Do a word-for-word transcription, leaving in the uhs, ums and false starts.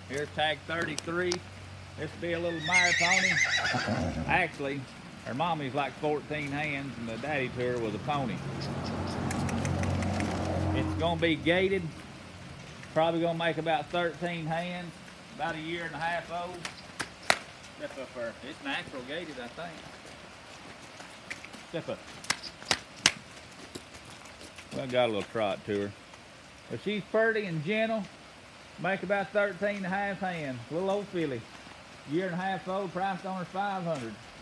Here's tag thirty-three. This will be a little mare pony. Actually, her mommy's like fourteen hands and the daddy to her was a pony. It's gonna be gated. Probably gonna make about thirteen hands, about a year and a half old. Step up there. It's natural gated, I think. Step up. Well, got a little trot to her. But she's pretty and gentle. Make about thirteen and a half hands. Little old filly. Year and a half old, priced on her five hundred.